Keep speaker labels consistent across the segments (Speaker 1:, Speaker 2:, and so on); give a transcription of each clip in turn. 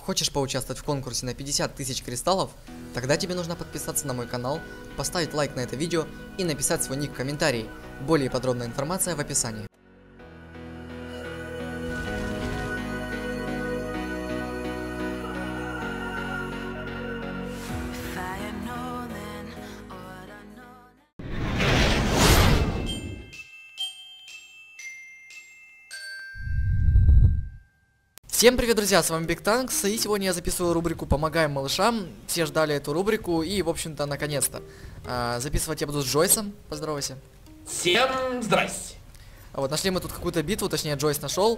Speaker 1: Хочешь поучаствовать в конкурсе на 50 тысяч кристаллов? Тогда тебе нужно подписаться на мой канал, поставить лайк на это видео и написать свой ник в комментарии. Более подробная информация в описании. Всем привет, друзья, с вами Биг Танкс, и сегодня я записываю рубрику «Помогаем малышам». Все ждали эту рубрику, и, в общем-то, наконец-то. Записывать я буду с Джойсом. Поздоровайся.
Speaker 2: Всем здрасте.
Speaker 1: Вот, нашли мы тут какую-то битву, точнее, Джойс нашел.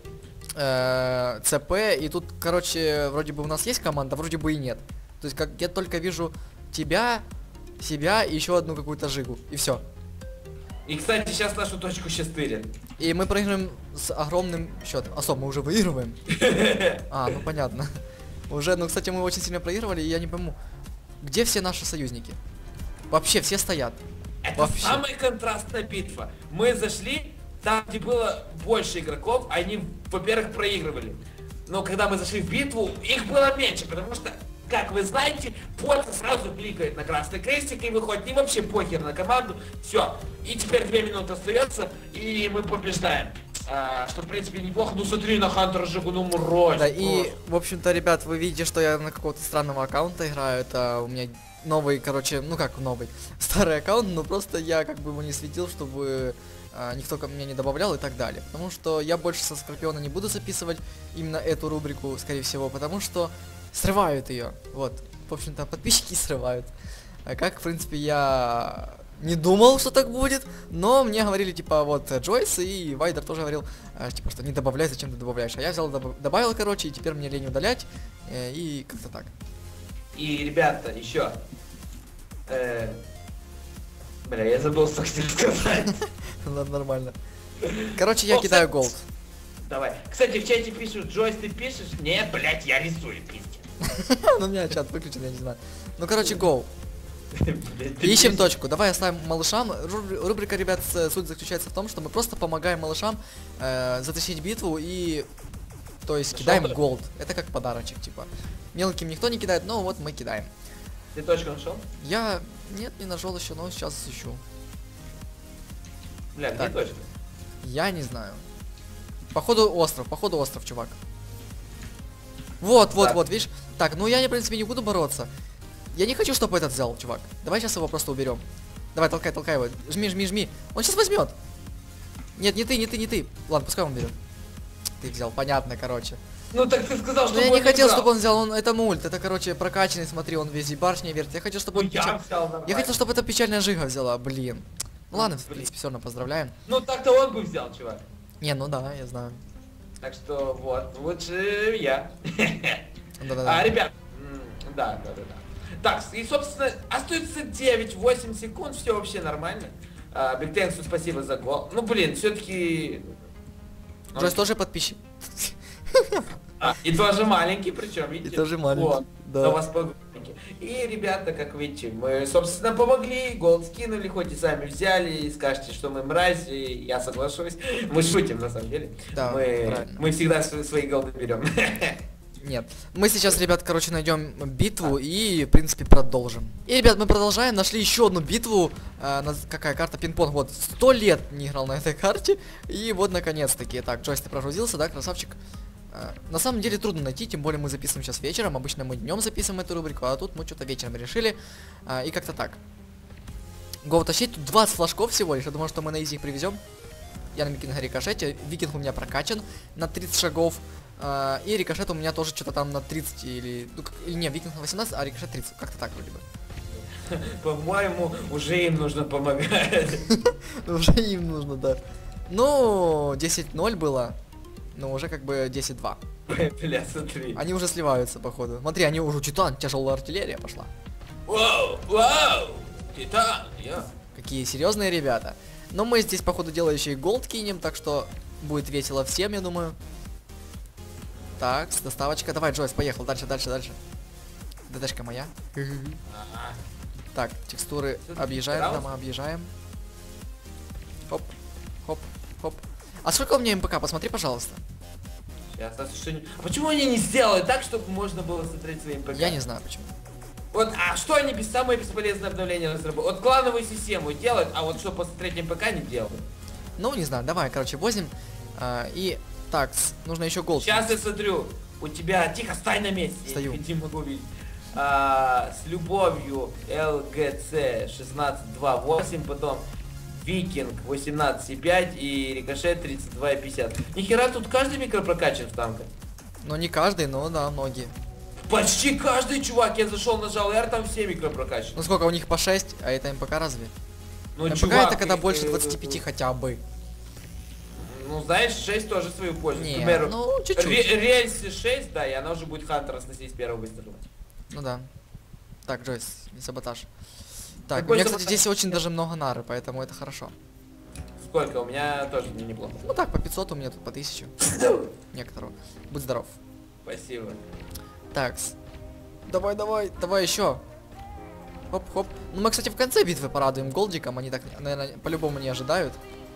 Speaker 1: ЦП, и тут, короче, вроде бы у нас есть команда, вроде бы и нет. То есть, как я только вижу тебя, себя и еще одну какую-то жигу, и все.
Speaker 2: И, кстати, сейчас нашу точку тырят.
Speaker 1: И мы проигрываем с огромным счетом. Мы уже выигрываем. Ну понятно. Уже, кстати, мы очень сильно проигрывали, и я не пойму, где все наши союзники? Вообще, все стоят.
Speaker 2: Это
Speaker 1: вообще
Speaker 2: самая контрастная битва. Мы зашли, там, где было больше игроков, они, во-первых, проигрывали. Но когда мы зашли в битву, их было меньше, потому что, как вы знаете, боты сразу кликает на красный крестик и выходит. И вообще похер на команду. Все. И теперь 2 минуты остается, и мы побеждаем. Что, в принципе, неплохо. Ну смотри на Хантера Жигу, ну мразь.
Speaker 1: Да, и, в общем-то, ребят, вы видите, что я на какого-то странного аккаунта играю. Это у меня новый, короче, ну как новый, старый аккаунт, но просто я как бы его не светил, чтобы никто ко мне не добавлял и так далее. Потому что я больше со Скорпиона не буду записывать именно эту рубрику, скорее всего, потому что срывают ее. Вот, в общем-то, подписчики срывают. Как, в принципе, я не думал, что так будет, но мне говорили, типа, вот, Джойс и Вайдер тоже говорил, типа, что не добавляй, зачем ты добавляешь. А я взял, добавил, короче, и теперь мне лень удалять, и как-то так.
Speaker 2: И, ребята, еще. Бля, я забыл, что хотел сказать.
Speaker 1: Нормально. Короче, я кидаю голд.
Speaker 2: Давай. Кстати, в чате пишут, Джойс, ты пишешь? Нет, блять, я рисую, пиздец.
Speaker 1: Ну, у меня чат выключен, я не знаю. Ну, короче, гоу. Ищем точку. Давай оставим малышам. Рубрика, ребят, суть заключается в том, что мы просто помогаем малышам затащить битву и... То есть кидаем голд. Это как подарочек, типа. Мелким никто не кидает, но вот мы кидаем.
Speaker 2: Ты точку нашел?
Speaker 1: Я... Нет, не нашел еще, но сейчас ищу.
Speaker 2: Бля, где точка?
Speaker 1: Я не знаю. Походу остров, чувак. Вот, видишь? Так, ну я, в принципе, не буду бороться. Я не хочу, чтобы этот взял, чувак. Давай сейчас его просто уберем. Давай, толкай его. Жми. Он сейчас возьмет. Нет, не ты. Ладно, пускай он берет. Ты взял, понятно, короче.
Speaker 2: Ну так ты сказал, что
Speaker 1: я не хотел, чтобы он взял, это мульт, это, короче, прокачанный, смотри, он весь барышня вертит. Я хочу, чтобы он... Я хотел, чтобы эта печальная жига взяла, блин. Ну ладно, в принципе, все равно поздравляем.
Speaker 2: Ну так-то он бы взял, чувак.
Speaker 1: Не, ну да, я знаю.
Speaker 2: Так что вот, лучше я.
Speaker 1: Да.
Speaker 2: Ребят, да. Так, и собственно, остается 9-8 секунд, все вообще нормально. Биг Танксу спасибо за гол. Ну блин, все-таки...
Speaker 1: Джойс тоже подписчик.
Speaker 2: И тоже маленький, причем, видите?
Speaker 1: И тоже маленький,
Speaker 2: вот,
Speaker 1: да.
Speaker 2: У вас погоники. И, ребята, как видите, мы, собственно, помогли, голд скинули, хоть и сами взяли, и скажете, что мы мрази, я соглашусь. Мы шутим, на самом деле.
Speaker 1: Да,
Speaker 2: мы всегда свои голды берем.
Speaker 1: Нет. Мы сейчас, ребят, короче, найдем битву и, в принципе, продолжим. И, ребят, мы продолжаем. Нашли еще одну битву. Какая карта? Пинг-понг. Вот, 100 лет не играл на этой карте. И вот, наконец-таки. Так, Джойс, ты прогрузился, да, красавчик? На самом деле трудно найти, тем более мы записываем сейчас вечером. Обычно мы днем записываем эту рубрику, а тут мы что-то вечером решили. И как-то так. Го тащить. Тут 20 флажков всего лишь. Я думаю, что мы на изи их привезем. Я на викинга рикошете. Викинг у меня прокачан на 30 шагов. И рикошет у меня тоже что-то там на 30 или... не, викинг на 18, а рикошет 30. Как-то так вроде бы.
Speaker 2: По-моему, уже им нужно помогать.
Speaker 1: Уже им нужно, да. Ну, 10-0 было. Ну, уже как бы 10-2.
Speaker 2: Бля, смотри.
Speaker 1: Они уже сливаются, походу. Смотри, они уже Титан, тяжелая артиллерия пошла.
Speaker 2: Вау! Титан, я.
Speaker 1: Какие серьезные ребята. Но мы здесь, походу, дела еще и голд кинем, так что будет весело всем, я думаю. Так, доставочка. Давай, Джойс, поехал. Дальше. ДТшка моя. Так, текстуры объезжаем, дома объезжаем. Хоп. А сколько у меня МПК? Посмотри, пожалуйста.
Speaker 2: Сейчас, а почему они не сделали так, чтобы можно было смотреть своим ПК?
Speaker 1: Я не знаю почему.
Speaker 2: Вот, а что они без самое бесполезное обновление разработали? Вот клановую систему делают, а вот что после третьим ПК не делают.
Speaker 1: Ну, не знаю, давай, короче, возим. И так, нужно еще голд.
Speaker 2: Сейчас я смотрю, у тебя... Тихо, стой на месте.
Speaker 1: Стою.
Speaker 2: Я не могу видеть. С любовью ЛГЦ 16.2.8, потом Викинг 18.5 и Рикошет 32.50. Нихера, тут каждый микропрокачан в танке.
Speaker 1: Ну, не каждый, но да, многие.
Speaker 2: Почти каждый, чувак, я зашел, нажал R, там все микропрокачаны.
Speaker 1: Ну сколько, у них по 6, а это МПК разве?
Speaker 2: Ну,
Speaker 1: МПК
Speaker 2: чувак,
Speaker 1: это когда больше 25 хотя бы.
Speaker 2: Ну, знаешь, 6 тоже свою пользу.
Speaker 1: Не,
Speaker 2: Например,
Speaker 1: ну, чуть-чуть.
Speaker 2: Рельсы 6, да, и она уже будет Хантера сносить с первого выстрела.
Speaker 1: Ну да. Так, Джойс, не саботаж. Так, у
Speaker 2: Какой
Speaker 1: меня, кстати,
Speaker 2: саботаж?
Speaker 1: здесь очень даже много нары, поэтому это хорошо.
Speaker 2: Сколько? У меня тоже неплохо.
Speaker 1: Ну так, по 500, у меня тут по 1000. Некоторого. Будь здоров.
Speaker 2: Спасибо.
Speaker 1: Так. Давай, давай, давай еще. Хоп, хоп. Ну мы, кстати, в конце битвы порадуем голдиком. Они так, наверное, по-любому не ожидают.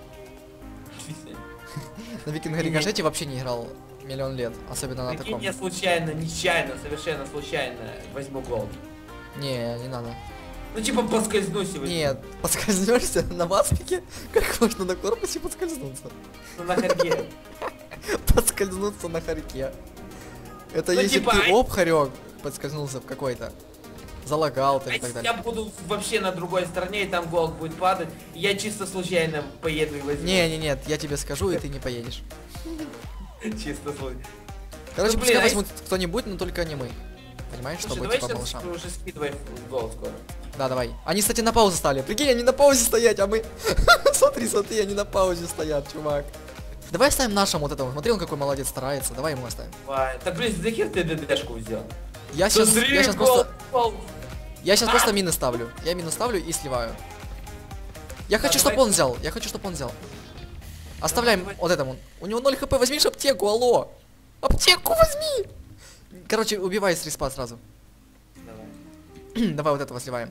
Speaker 1: На Викинга Рикошете вообще не играл миллион лет. Особенно на
Speaker 2: Прикинь,
Speaker 1: таком.
Speaker 2: я случайно, нечаянно, совершенно случайно возьму голд.
Speaker 1: Не, не надо.
Speaker 2: Ну типа поскользнусь и возьму.
Speaker 1: Нет, подскользнешься на васпике? Как можно на корпусе подскользнуться?
Speaker 2: Ну на харьке.
Speaker 1: Подскользнуться на хорьке. Это
Speaker 2: Ну,
Speaker 1: если
Speaker 2: типа,
Speaker 1: ты хорек подскользнулся в какой-то. Залагал там
Speaker 2: А
Speaker 1: и так
Speaker 2: если
Speaker 1: далее.
Speaker 2: я буду вообще на другой стороне, и там голд будет падать, и я чисто случайно поеду и возьму.
Speaker 1: Не, нет, я тебе скажу, и ты не поедешь.
Speaker 2: Чисто случайно.
Speaker 1: Короче,
Speaker 2: Ну,
Speaker 1: пускай
Speaker 2: блин, а
Speaker 1: возьмут кто-нибудь, но только не мы. Понимаешь,
Speaker 2: Слушай,
Speaker 1: чтобы
Speaker 2: давай
Speaker 1: типа
Speaker 2: сейчас
Speaker 1: малышам.
Speaker 2: уже скидывай голд скоро.
Speaker 1: Да, давай. Они, кстати, на паузу стали. Прикинь, они на паузе стоять, а мы... Смотри, смотри, они на паузе стоят, чувак. Давай оставим нашему вот этому. Смотри, он какой молодец, старается. Давай ему оставим.
Speaker 2: Давай. Так, блин, зачем ты ДДшку взял?
Speaker 1: Я сейчас просто...
Speaker 2: голд.
Speaker 1: Я сейчас просто мины ставлю. Я мину ставлю и сливаю. Я хочу, чтобы
Speaker 2: давай.
Speaker 1: он взял. Я хочу, чтобы он взял. Оставляем вот этому. У него 0 хп. Возьми ж аптеку, алло. Аптеку возьми. Короче, убивай с респа сразу.
Speaker 2: Давай.
Speaker 1: Давай вот этого сливаем.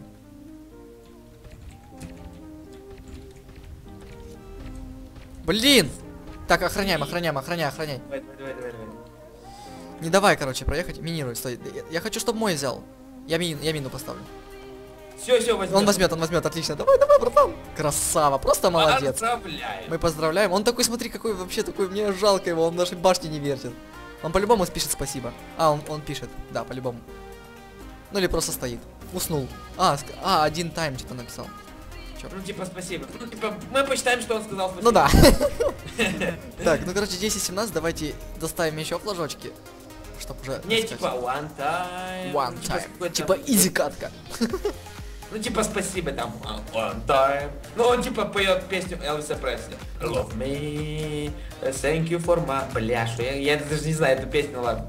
Speaker 1: Блин. Так, охраняем, охраняем, охраняй, охраняй.
Speaker 2: Давай.
Speaker 1: Не давай, короче, проехать. Минируй, стой. Я хочу, чтобы мой взял. Я мину поставлю.
Speaker 2: Все, возьмем.
Speaker 1: Он возьмет, отлично. Давай, давай, братан. Красава, просто молодец.
Speaker 2: Поздравляем.
Speaker 1: Мы поздравляем. Он такой, смотри, какой вообще такой, мне жалко его, он даже башни не вертит. Он по-любому спишет спасибо. А, он пишет, да, по-любому. Ну или просто стоит. Уснул. Один тайм что-то написал.
Speaker 2: Ну типа спасибо. Ну типа мы посчитаем, что он сказал спасибо.
Speaker 1: Ну да. Так, ну короче, 10-17, давайте доставим еще флажочки. Чтоб уже...
Speaker 2: Не,
Speaker 1: так
Speaker 2: типа
Speaker 1: сказать,
Speaker 2: one time.
Speaker 1: one
Speaker 2: Типа
Speaker 1: time.
Speaker 2: какой-то-
Speaker 1: Типа изи катка.
Speaker 2: Ну типа спасибо там one time. Ну он типа поет песню Элвиса Пресли. Love me, thank you for my... Бля, что я даже не знаю эту песню, ладно.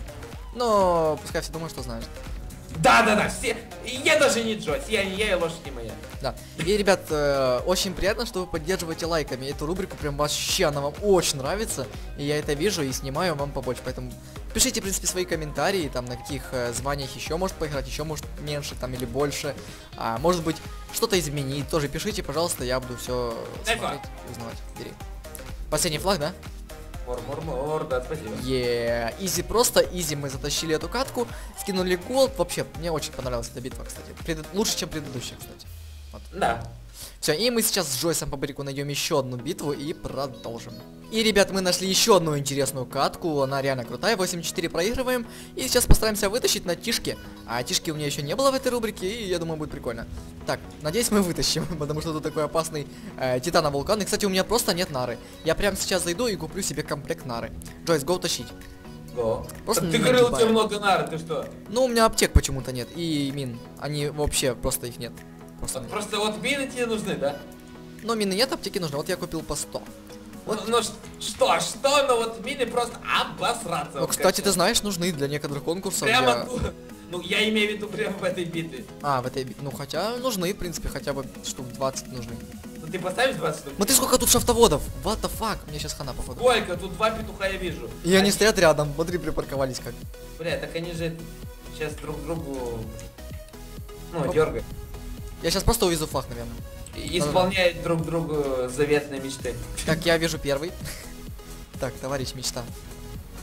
Speaker 1: Но пускай все думают, что знают.
Speaker 2: Да, все. Я даже не Джойс, я и лошадь не моя.
Speaker 1: Да. И, ребят, очень приятно, что вы поддерживаете лайками эту рубрику, прям вообще она вам очень нравится, и я это вижу и снимаю вам побольше, поэтому пишите, в принципе, свои комментарии, там, на каких званиях еще может поиграть, еще может меньше, там, или больше, может быть, что-то изменить, тоже пишите, пожалуйста, я буду все
Speaker 2: Дай
Speaker 1: смотреть и узнавать. Бери. Последний флаг, да?
Speaker 2: Мор, да, спасибо.
Speaker 1: Изи, просто изи, мы затащили эту катку, скинули голд, вообще, мне очень понравилась эта битва, кстати, лучше, чем предыдущая, кстати. Вот.
Speaker 2: Да.
Speaker 1: Все, и мы сейчас с Джойсом по Брику найдем еще одну битву и продолжим. И, ребят, мы нашли еще одну интересную катку, она реально крутая, 8-4 проигрываем, и сейчас постараемся вытащить на тишке. А тишки у меня еще не было в этой рубрике, и я думаю, будет прикольно. Так, надеюсь, мы вытащим, потому что тут такой опасный титана-вулкан, и, кстати, у меня просто нет нары. Я прямо сейчас зайду и куплю себе комплект нары. Джойс, гоу тащить.
Speaker 2: Го.
Speaker 1: Просто
Speaker 2: Так ты
Speaker 1: не
Speaker 2: говорил, у
Speaker 1: нагибаю.
Speaker 2: тебя много нар, ты что?
Speaker 1: Ну, у меня аптек почему-то нет, и мин, они вообще, просто их нет. Просто нет.
Speaker 2: Просто вот мины тебе нужны, да?
Speaker 1: Но мины нет, аптеки нужны, вот я купил по 100. Вот.
Speaker 2: Ну что, но вот мины просто обосраться.
Speaker 1: Ну, кстати, ты знаешь, нужны для некоторых конкурсов.
Speaker 2: Прямо, ну я имею в виду прямо в этой битве.
Speaker 1: В этой... Ну, хотя нужны, в принципе, хотя бы штук 20 нужны.
Speaker 2: Ну ты поставишь 20 штук?
Speaker 1: Смотри, сколько тут шафтоводов. What the fuck? Мне сейчас хана, походу.
Speaker 2: Сколько? Тут два петуха я вижу.
Speaker 1: И они стоят рядом, смотри, припарковались как.
Speaker 2: Бля, так они же сейчас друг другу... Ну,
Speaker 1: Оп.
Speaker 2: дергают.
Speaker 1: Я сейчас просто увезу флаг, наверное.
Speaker 2: И исполняют друг другу заветные мечты.
Speaker 1: Так, я вижу первый. Так, товарищ мечта.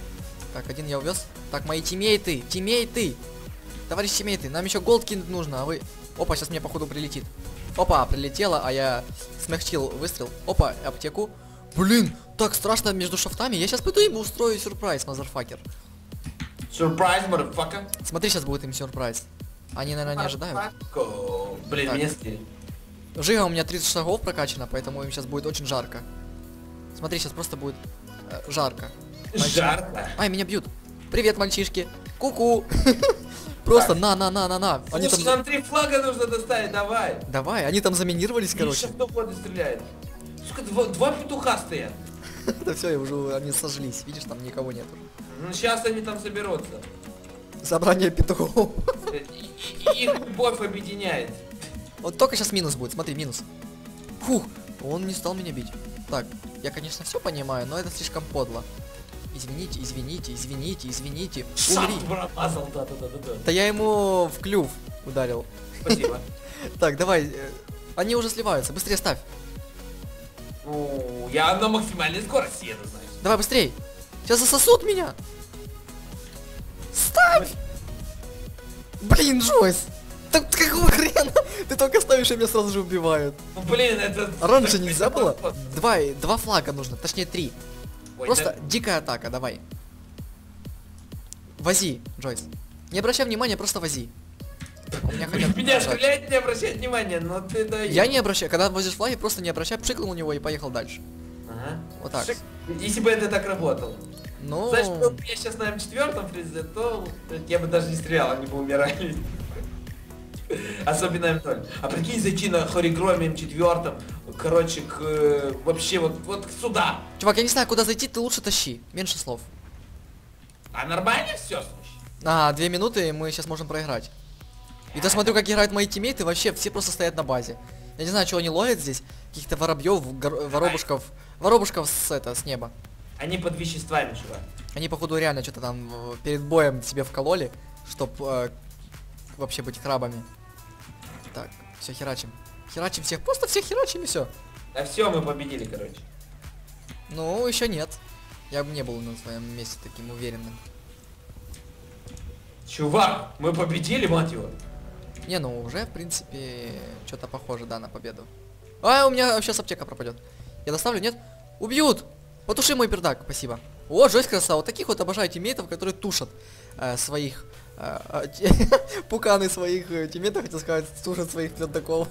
Speaker 1: Так, один я увез. Так, мои тиммейты, товарищ тиммейты, нам еще голд кинуть нужно, а вы... Опа, сейчас мне походу прилетит. Опа, прилетело, а я смягчил выстрел. Опа, аптеку. Блин, так страшно между шафтами. Я сейчас пойду ему устрою сюрприз, мазерфакер.
Speaker 2: Сюрприз, motherfucker.
Speaker 1: Смотри, сейчас будет им сюрприз. Они, наверное, не ожидают.
Speaker 2: Блин,
Speaker 1: Так.
Speaker 2: меня слили.
Speaker 1: Жига у меня 30 шагов прокачана, поэтому им сейчас будет очень жарко. Смотри, сейчас просто будет жарко.
Speaker 2: Жарко.
Speaker 1: Ай, меня бьют. Привет, мальчишки. Ку-ку. Просто на. Они
Speaker 2: Слушай,
Speaker 1: там...
Speaker 2: нам 3 флага нужно доставить, давай.
Speaker 1: Давай, они там заминировались, короче.
Speaker 2: Сейчас кто стреляет. Сука, два петуха стоят.
Speaker 1: Да все, уже они сожглись. Видишь, там никого нет.
Speaker 2: Ну сейчас они там соберутся.
Speaker 1: Собрание петухов.
Speaker 2: Их любовь объединяет.
Speaker 1: Вот только сейчас минус будет, смотри, минус. Фух, он не стал меня бить. Так, я, конечно, все понимаю, но это слишком подло. Извините. Умри.
Speaker 2: Шаг промазал, да.
Speaker 1: Да я ему в клюв ударил.
Speaker 2: Спасибо.
Speaker 1: Так, давай. Они уже сливаются, быстрее ставь.
Speaker 2: Ну, я на максимальной скорости еду, знаешь.
Speaker 1: Давай быстрей. Сейчас засосут меня. Ставь! Блин, Джойс. Так какого хрена? Ты только ставишь, и меня сразу же убивают.
Speaker 2: Ну, блин, это...
Speaker 1: А раньше нельзя было? Два флага нужно, точнее 3.
Speaker 2: Ой,
Speaker 1: Просто
Speaker 2: да-
Speaker 1: дикая атака, давай. Вози, Джойс. Не обращай внимания, просто вози. Так, у меня хотят
Speaker 2: Меня
Speaker 1: нажать.
Speaker 2: стреляет, не обращает внимания, но ты даешь.
Speaker 1: Я не обращаю, когда возишь флаги, просто не обращай, пшикнул у него и поехал дальше.
Speaker 2: Ага.
Speaker 1: Вот так.
Speaker 2: Если бы это так работало.
Speaker 1: Ну,
Speaker 2: Знаешь, был бы я сейчас на М4 фризе, то я бы даже не стрелял, они бы умирали. Особенно М0. А прикинь, зайти на хоригроме М4, короче, вообще вот сюда.
Speaker 1: чувак, я не знаю, куда зайти, ты лучше тащи. Меньше слов.
Speaker 2: А нормально все, слушай?
Speaker 1: 2 минуты, и мы сейчас можем проиграть. И ты смотрю, как играют мои тиммейты, вообще все просто стоят на базе. Я не знаю, чего они ловят здесь. Каких-то воробьев, воробушков с неба.
Speaker 2: Они под веществами, чувак.
Speaker 1: Они, походу, реально что-то там перед боем себе вкололи, чтоб вообще быть крабами. Так, все, херачим. Херачим всех, просто всех херачим и все.
Speaker 2: Да все, мы победили, короче.
Speaker 1: Ну, еще нет. Я бы не был на своем месте таким уверенным.
Speaker 2: Чувак, мы победили, мать его.
Speaker 1: Не, ну уже, в принципе, что-то похоже, да, на победу. А, у меня сейчас аптека пропадет. Я доставлю, нет? Убьют! Потуши мой пердак, спасибо. О, жесть красава. Таких вот обожаю тиммейтов, которые тушат своих... пуканы своих тиммейтов, хотел сказать, тушат своих пердаков.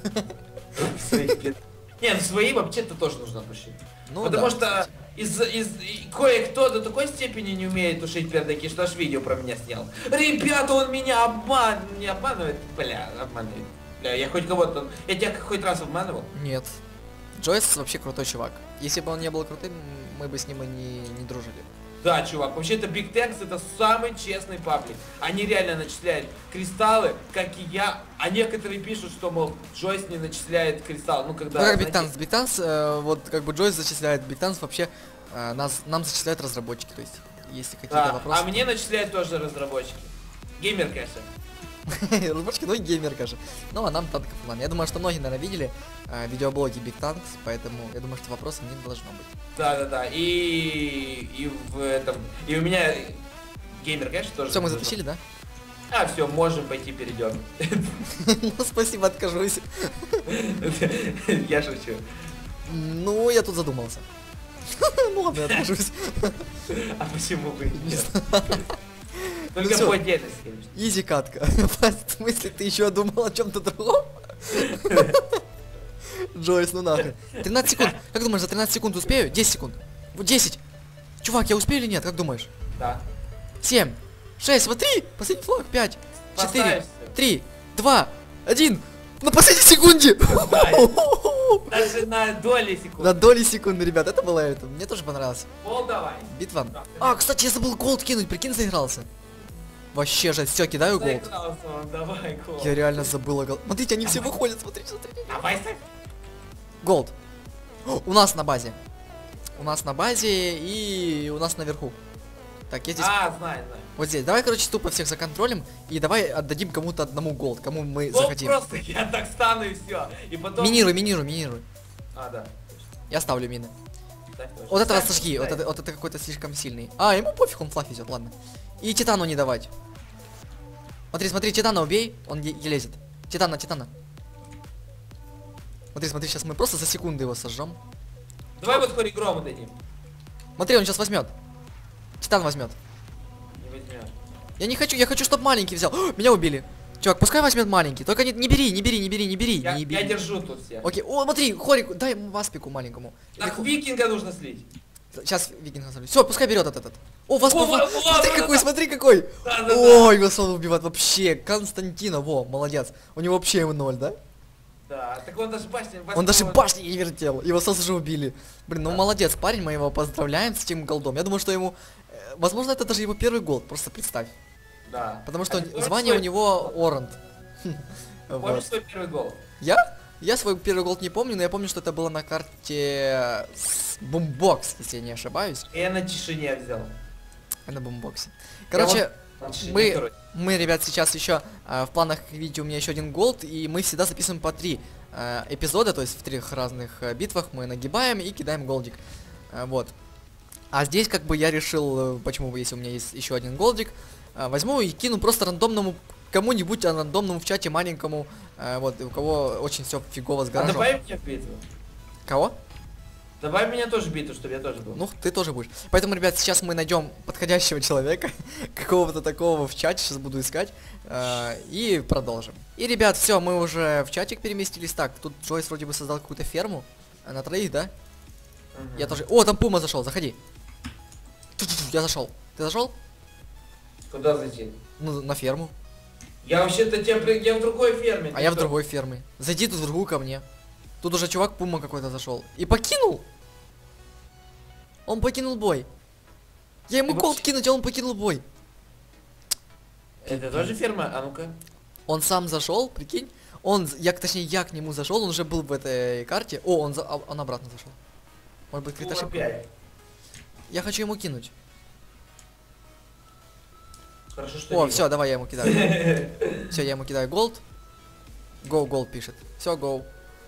Speaker 2: Не, ну свои вообще-то тоже нужно тушить.
Speaker 1: Ну,
Speaker 2: Потому
Speaker 1: да,
Speaker 2: что кое-кто до такой степени не умеет тушить пердаки, что аж видео про меня снял. Ребята, он меня не обманывает, бля, обманывает. Бля, я хоть кого-то, я тебя хоть раз обманывал?
Speaker 1: Нет. Джойс вообще крутой чувак. Если бы он не был крутым, мы бы с ним и не дружили.
Speaker 2: Да, чувак, вообще-то Big Tanks это самый честный паблик. Они реально начисляют кристаллы, как и я. А некоторые пишут, что, мол, Джойс не начисляет кристалл. Ну, когда...
Speaker 1: Ну, как Бигтанс. Бигтанс, вот как бы Джойс зачисляет, Бигтанс вообще нам зачисляют разработчики. То есть, если какие-то
Speaker 2: Да,
Speaker 1: вопросы...
Speaker 2: а мне начисляют тоже разработчики. Геймер, конечно.
Speaker 1: Разработчики, ну и геймер, конечно. Ну, а нам танков ладно. Я думаю, что многие, наверное, видели видеоблоги Big Tanks, поэтому я думаю, что вопросов не должно быть.
Speaker 2: Да. И в этом. И у меня геймер, конечно, тоже.
Speaker 1: Все, мы затащили, да?
Speaker 2: А, все, можем пойти перейдем.
Speaker 1: Ну, спасибо, откажусь.
Speaker 2: Я шучу.
Speaker 1: Ну, я тут задумался. Ну ладно, я откажусь.
Speaker 2: А почему бы нет?
Speaker 1: Ну
Speaker 2: Только
Speaker 1: всё.
Speaker 2: по отдельности, конечно.
Speaker 1: Изи катка. В смысле, ты еще думал о чем-то другом? Джойс, ну нахрен. 13 секунд. Как думаешь, за 13 секунд успею? 10 секунд. Вот 10. Чувак, я успею или нет? Как думаешь?
Speaker 2: Да.
Speaker 1: 7, 6, смотри! Последний флаг. 5, 4,
Speaker 2: Поставишься.
Speaker 1: 3, 2, 1. На последней секунде!
Speaker 2: Даже на доли секунд.
Speaker 1: На доли секунды, ребят, это было это. Мне тоже понравилось.
Speaker 2: Пол давай.
Speaker 1: Битва. А, кстати, я забыл голд кинуть, прикинь, заигрался. Вообще же, все, кидаю голд.
Speaker 2: Заигрался он, давай, гол.
Speaker 1: Я реально забыл о голд. Смотрите, они все выходят, смотрите.
Speaker 2: Давай, ставь.
Speaker 1: Голд. У нас на базе. У нас на базе и у нас наверху. Так, я здесь...
Speaker 2: Знаю.
Speaker 1: Вот здесь. Давай, короче, тупо всех законтролим. И давай отдадим кому-то одному голд, кому мы
Speaker 2: Вот
Speaker 1: захотим.
Speaker 2: просто я так стану и все. И потом...
Speaker 1: Минируй.
Speaker 2: А, да.
Speaker 1: Я ставлю мины.
Speaker 2: ставь тоже.
Speaker 1: Вот этого
Speaker 2: Ставь,
Speaker 1: сожги, вот
Speaker 2: ставь.
Speaker 1: это какой-то слишком сильный. А, ему пофиг, он флаг везет, ладно. И Титану не давать. Смотри, смотри, Титана убей, он не лезет. Титана. Смотри, сейчас мы просто за секунду его сожжем.
Speaker 2: Давай вот Хори Грома дадим.
Speaker 1: Смотри, он сейчас возьмет. Титан возьмет.
Speaker 2: Не возьмет.
Speaker 1: Я не хочу, я хочу, чтобы маленький взял. О, меня убили. Чувак, пускай возьмет маленький. Только не бери.
Speaker 2: Я
Speaker 1: Не бери.
Speaker 2: держу тут всех.
Speaker 1: Окей, о, смотри, Хорик, дай ему васпику маленькому.
Speaker 2: Так викинга нужно слить.
Speaker 1: Сейчас викинг назову. Все, пускай берет этот. О, васпу. Смотри
Speaker 2: да,
Speaker 1: какой,
Speaker 2: да.
Speaker 1: смотри какой.
Speaker 2: Да.
Speaker 1: Ой, его сон убивает вообще. Константина, во, молодец. У него вообще ему 0, да?
Speaker 2: Да, так он даже башни...
Speaker 1: Он даже башни не вертел. Его сразу же убили. Блин, ну
Speaker 2: Да.
Speaker 1: молодец, парень, мы его поздравляем с этим голдом. Я думаю, что ему... Возможно, это даже его первый голд, просто представь.
Speaker 2: Да.
Speaker 1: Потому что
Speaker 2: А ты
Speaker 1: звание у
Speaker 2: помнишь
Speaker 1: него Орант.
Speaker 2: Помнишь свой первый гол?
Speaker 1: Я? Я свой первый голд не помню, но я помню, что это было на карте Бумбокс, если я не ошибаюсь.
Speaker 2: Я на тишине взял.
Speaker 1: На Бумбоксе. Короче,
Speaker 2: На тишине
Speaker 1: мы,
Speaker 2: второй.
Speaker 1: ребят, сейчас еще в планах, видите, у меня еще один голд, и мы всегда записываем по 3 эпизода, то есть в 3 разных битвах мы нагибаем и кидаем голдик. Вот. А здесь как бы я решил, почему, если у меня есть еще один голдик, возьму и кину просто рандомному кому-нибудь, рандомному в чате маленькому, вот, у кого очень все фигово с
Speaker 2: А
Speaker 1: гаражом.
Speaker 2: добавим меня в битву.
Speaker 1: Кого?
Speaker 2: Добавь меня тоже в битву, чтобы я тоже был.
Speaker 1: Ну, ты тоже будешь. Поэтому, ребят, сейчас мы найдем подходящего человека, какого-то такого в чате, сейчас буду искать, и продолжим. И, ребят, все, мы уже в чатик переместились. Так, тут Джойс вроде бы создал какую-то ферму на 3, да?
Speaker 2: Мгм.
Speaker 1: Я тоже... О, там Пума зашел, заходи. Я зашел. Ты зашел?
Speaker 2: Куда зайти?
Speaker 1: Ну, на ферму.
Speaker 2: Я вообще-то я в другой ферме.
Speaker 1: А
Speaker 2: ты
Speaker 1: я в
Speaker 2: что?
Speaker 1: другой ферме. Зайди тут в другую ко мне. Тут уже чувак Пума какой-то зашел. И покинул! Он покинул бой. Я ему
Speaker 2: Ты
Speaker 1: голд
Speaker 2: вообще-
Speaker 1: кинуть, а он покинул бой.
Speaker 2: Это тоже ферма? А ну-ка.
Speaker 1: Он сам зашел, прикинь. Точнее, я к нему зашел, он уже был в этой карте. О, он обратно зашел. Может быть, какая-то ошибка.
Speaker 2: Опять.
Speaker 1: Я хочу ему кинуть.
Speaker 2: Хорошо, что
Speaker 1: О,
Speaker 2: не
Speaker 1: все, давай я ему кидаю. Все, я ему кидаю голд. Go, голд пишет. Все, go.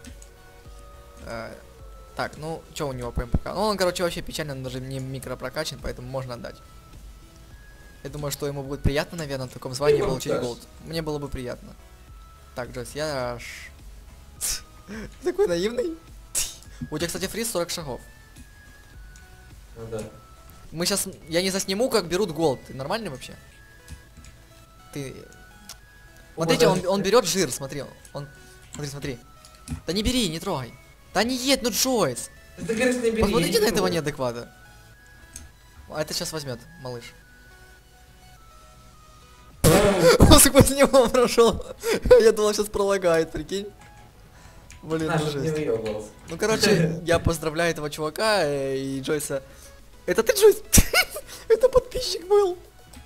Speaker 1: Так, ну, что у него по МПК? Ну, он, короче, вообще печально, он даже не микро прокачан, поэтому можно отдать. Я думаю, что ему будет приятно, наверное, в таком звании
Speaker 2: Ты
Speaker 1: получить
Speaker 2: дашь.
Speaker 1: голд. Мне было бы приятно. Так, Джойс, я аж... Такой наивный. У тебя, кстати, фриз 40 шагов.
Speaker 2: Ну да.
Speaker 1: Мы сейчас... Я не засниму, как берут голд. Ты нормальный вообще? Ты... Смотрите, он берет жир, смотри. Смотри. Да не бери, не трогай. Да не едь, ну Джойс.
Speaker 2: Ты, конечно, не бери,
Speaker 1: Посмотрите
Speaker 2: я
Speaker 1: на
Speaker 2: не
Speaker 1: этого
Speaker 2: трогаю.
Speaker 1: неадеквата. А это сейчас возьмет, малыш. Он сквозь него прошел. Я думал, сейчас пролагает, прикинь. Блин,
Speaker 2: А,
Speaker 1: ну
Speaker 2: чтоб не
Speaker 1: жесть.
Speaker 2: выебывался.
Speaker 1: Ну, короче, я поздравляю этого чувака и Джойса. Это ты, Джойс? Это подписчик был.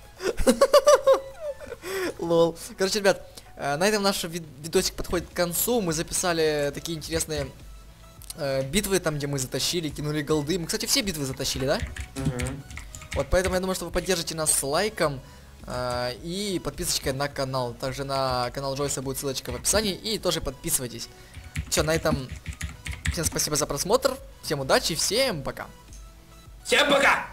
Speaker 1: Лол. Короче, ребят, на этом наш видосик подходит к концу. Мы записали такие интересные битвы, там, где мы затащили, кинули голды. Мы, кстати, все битвы затащили, да?
Speaker 2: Мгм.
Speaker 1: Вот, поэтому я думаю, что вы поддержите нас с лайком и подписочкой на канал. Также на канал Джойса будет ссылочка в описании. И тоже подписывайтесь. Все, на этом всем спасибо за просмотр. Всем удачи, всем пока.
Speaker 2: Всем пока!